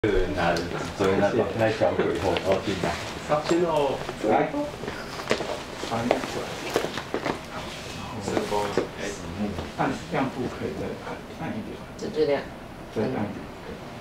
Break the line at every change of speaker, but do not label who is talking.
拿着昨天那小鬼头然后进来，
上线喽，
来，
翻过来，这个哎，按亮度可以再暗一点，
这质量。
再按一点。